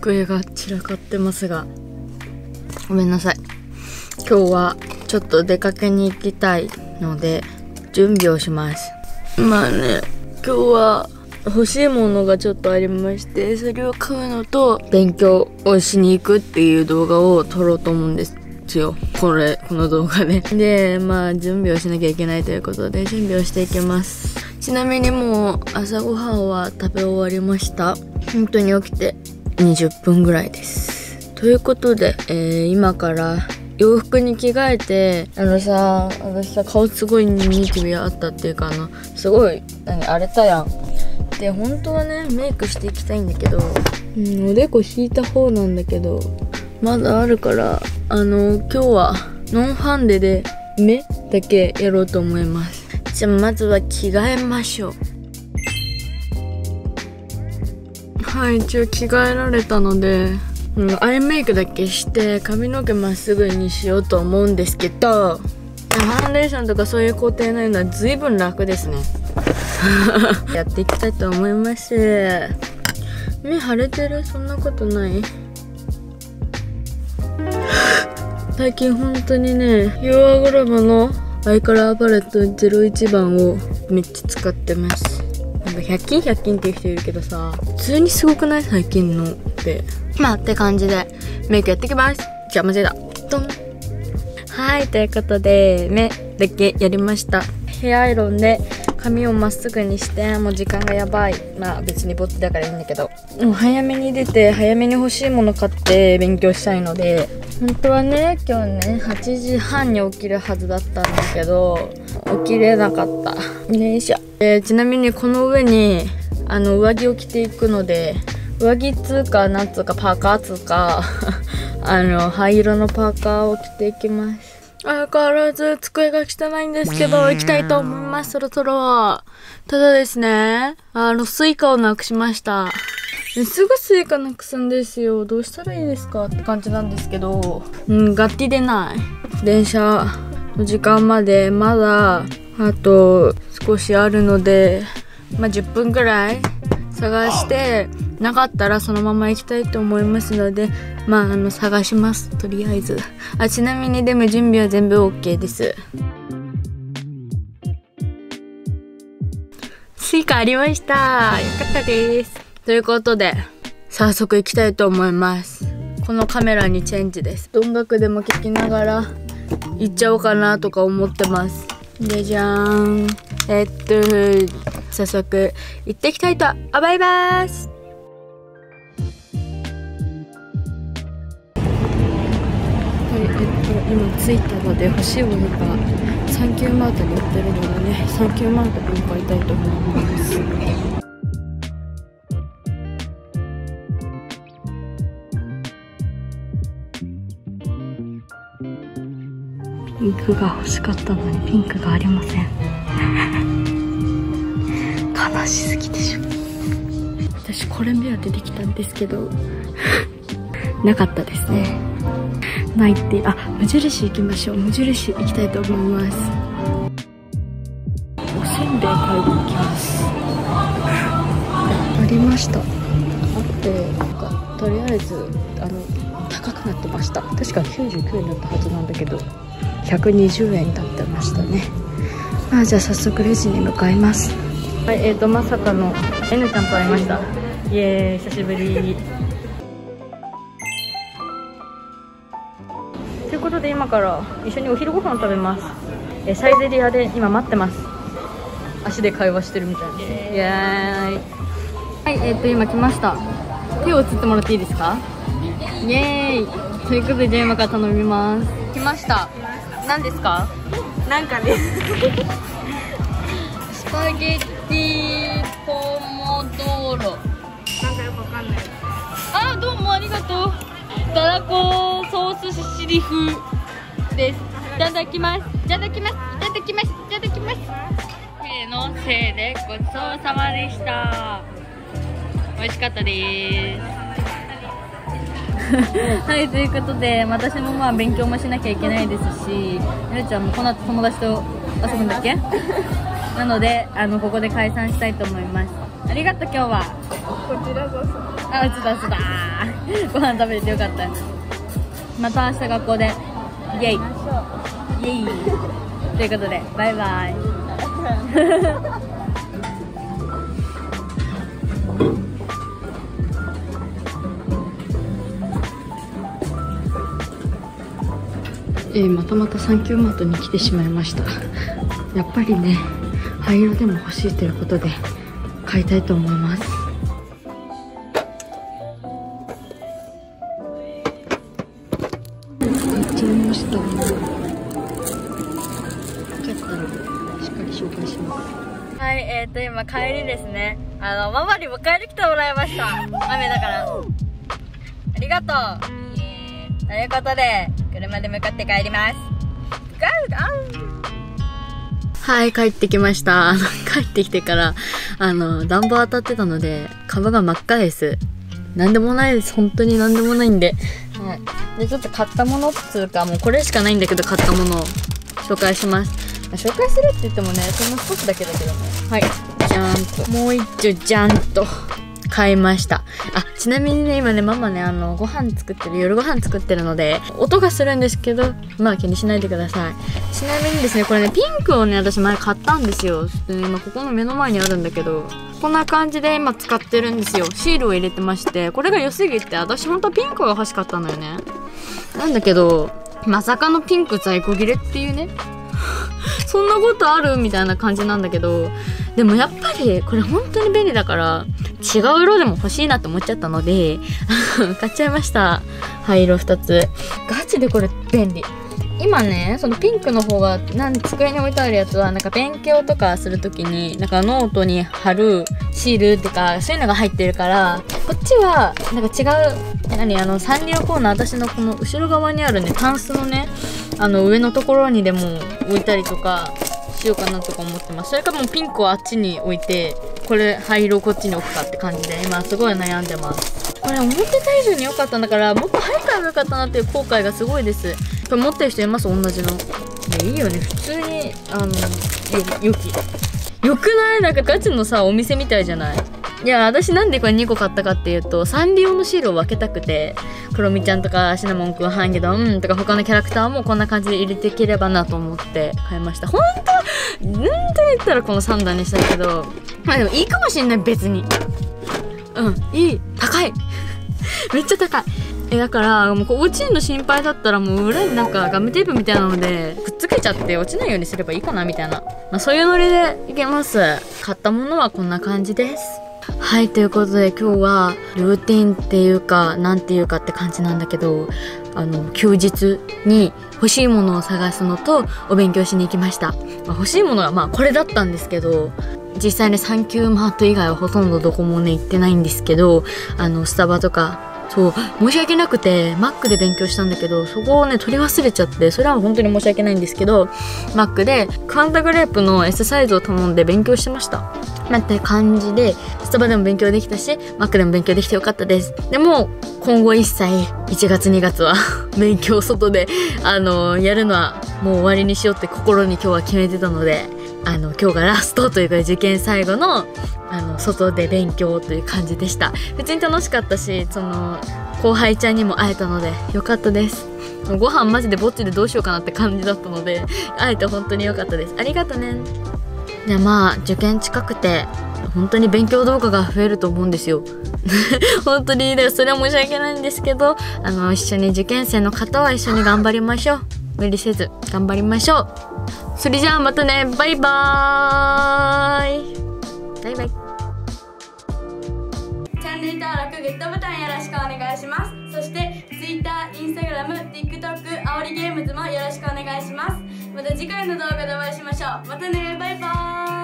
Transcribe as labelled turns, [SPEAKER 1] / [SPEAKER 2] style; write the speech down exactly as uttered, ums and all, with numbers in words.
[SPEAKER 1] 机が散らかってますが、ごめんなさい。今日はちょっと出かけに行きたいので準備をします。まあね、今日は欲しいものがちょっとありまして、それを買うのと勉強をしに行くっていう動画を撮ろうと思うんですよ。これ、この動画で。で、まあ準備をしなきゃいけないということで準備をしていきます。ちなみにもう朝ごはんは食べ終わりました。本当に起きてにじゅっぷんぐらいです。ということで、えー、今から洋服に着替えて、あのさ、私さ、顔すごいニキビあったっていうか、あの、すごい、何、荒れたやん。で、本当はね、メイクしていきたいんだけど、うん、おでこ引いた方なんだけど、まだあるから、あの、今日は、ノンファンデで、目だけやろうと思います。じゃあ、まずは着替えましょう。はい、一応着替えられたので、うん、アイメイクだけして髪の毛まっすぐにしようと思うんですけど、ファンデーションとかそういう工程ないのは随分楽ですね。やっていきたいと思います。目腫れてる？そんなことない？最近本当にね、ユーアグラムのアイカラーパレットゼロいちばんをめっちゃ使ってます。なんかひゃく均ひゃく均っていう人いるけどさ、普通にすごくない？最近のって。まあって感じでメイクやってきます。じゃあ間違えた。ドン。はい、ということで目だけやりました。ヘアアイロンで髪をまっすぐにして、もう時間がやばい。まあ別にぼっちだからいいんだけど、もう早めに出て早めに欲しいもの買って勉強したいので、本当はね今日ねはちじはんに起きるはずだったんだけど起きれなかった。よいしょ。えー、ちなみにこの上にあの上着を着ていくので、上着つうかなんつうかパーカーつうかあの灰色のパーカーを着ていきます。相変わらず机が汚いんですけど行きたいと思います。そろそろ。ただですね、あのスイカをなくしました。すぐスイカなくすんですよ。どうしたらいいですかって感じなんですけど、うん、ガッティ出ない。電車の時間までまだあと少しあるので、まあじゅっぷんぐらい探してなかったらそのまま行きたいと思いますので、まああの探します、とりあえず。あ、ちなみにでも準備は全部 OK です。スイカありました。よかったです。ということで早速行きたいと思います。このカメラにチェンジです。音楽でも聴きながら行っちゃおうかなとか思ってます。でじゃーん。えっと早速行ってきたいと思います。はい、えっと今着いたので欲しいものがサンキューマートに売ってるのでね、サンキューマートに向かいたいと思います。ピンクが欲しかったのにピンクがありません。悲しすぎでしょ。私これ目当てできたんですけどなかったですね。ないって。あ、無印行きましょう。無印行きたいと思います。おせんべい買いに行きます。ありました。あってなんかとりあえずあの高くなってました。確かきゅうじゅうきゅうえんだったはずなんだけどひゃくにじゅうえんだってましたね。あ、じゃあ早速レジに向かいます。はい、えーとまさかの N ちゃんと会いました。イエーイ、久しぶり。ということで今から一緒にお昼ご飯を食べます。えー、サイゼリアで今待ってます。足で会話してるみたいです。イエーイ。はい、えーと今来ました。手をつってもらっていいですか？イエーイ。ということでじゃあ今から頼みます。来ました。何ですか？なんかねスパゲッティポモドーロ。なんかよくわかんない。あ、どうもありがとう。たらこソースシリ風です。いただきます。いただきます。いただきます。いただきます。せーの、せーでごちそうさまでした。美味しかったです。はい、ということで私もまあ勉強もしなきゃいけないですし、ゆるちゃんもこの後友達と遊ぶんだっけなのであのここで解散したいと思います。 ありがとう今日は。
[SPEAKER 2] こちらこそ。
[SPEAKER 1] あ、うつだうつだ。ご飯食べれてよかった。また明日学校でイエイイエイということでバイバイ。えー、またまたサンキューマートに来てしまいました。やっぱりね、灰色でも欲しいということで買いたいと思います。買っちゃいました。よかったらしっかり紹介します。はい、えーと今帰りですね。あのママに迎えに来てもらいました。雨だからありがとう。ということで車で向かって帰ります。はい、帰ってきました。あの帰ってきてからあの暖房当たってたので顔が真っ赤です。なんでもないです。本当になんでもないんで、はい、でちょっと買ったものっつうかもうこれしかないんだけど買ったものを紹介します。紹介するって言ってもねそんな少しだけだけどね。はい、じゃーんともう一丁じゃんと買いました。あ、ちなみにね今ねママねあのご飯作ってる夜ご飯作ってるので音がするんですけどまあ気にしないでください。ちなみにですねこれねピンクをね私前買ったんですよ。で今ここの目の前にあるんだけどこんな感じで今使ってるんですよ。シールを入れてましてこれが良すぎて私本当はピンクが欲しかったのよね。なんだけどまさかのピンク在庫切れっていうねそんなことあるみたいな感じなんだけどでもやっぱりこれ本当に便利だから違う色でも欲しいなって思っちゃったので買っちゃいました。灰色ふたつガチでこれ便利。今ねそのピンクの方がなん机に置いてあるやつはなんか勉強とかするときになんかノートに貼るシールってかそういうのが入ってるからこっちはなんか違う何あのサンリオコーナー私のこの後ろ側にあるねタンスのねあの上のところにでも置いたりとかしようかなとか思ってます。それかもうピンクをあっちに置いてこれ灰色をこっちに置くかって感じで今すごい悩んでます。これ思ってた以上に良かったんだからもっと早く買えばよかったなっていう後悔がすごいです。これ持ってる人います？同じの。いやいいよね普通にあのよよきよくない？なんかガチのさお店みたいじゃない？いや私なんでこれにこ買ったかっていうとサンリオのシールを分けたくてクロミちゃんとかシナモンくんハンゲドンとか他のキャラクターもこんな感じで入れていければなと思って買いました。本当うんと言ったらこのさん段にしたけどまあでもいいかもしんない別に。うんいい高いめっちゃ高い。えだからもう落ちるの心配だったらもう裏になんかガムテープみたいなのでくっつけちゃって落ちないようにすればいいかなみたいな、まあ、そういうノリでいけます。買ったものはこんな感じです。はい、ということで今日はルーティンっていうかなんていうかって感じなんだけどあの休日に欲しいものを探すのとお勉強しに行きました。まあ、欲しいものはまあこれだったんですけど実際ねサンキューマート以外はほとんどどこもね行ってないんですけどあのスタバとかそう申し訳なくて Mac で勉強したんだけどそこをね取り忘れちゃってそれは本当に申し訳ないんですけど Mac でクワンタグレープの S サイズを頼んで勉強してました。まあ、って感じでスタバでも勉強できたし Mac でも勉強できてよかったです。でも今後一切いちがつにがつは勉強外であのやるのはもう終わりにしようって心に今日は決めてたのであの今日がラストというか受験最後のあの外で勉強という感じでした。別に楽しかったしその後輩ちゃんにも会えたのでよかったです。ご飯マジでぼっちでどうしようかなって感じだったので会えて本当によかったです。ありがとね。でまあ受験近くて本当に勉強動画が増えると思うんですよ本当にそれは申し訳ないんですけどあの一緒に受験生の方は一緒に頑張りましょう。無理せず頑張りましょう。それじゃあまたねバイバーイバイバイ。チャンネル登録グッドボタンよろしくお願いします。そして Twitter、Instagram、TikTok、あおりゲームズもよろしくお願いします。また次回の動画でお会いしましょう。またねバイバーイ。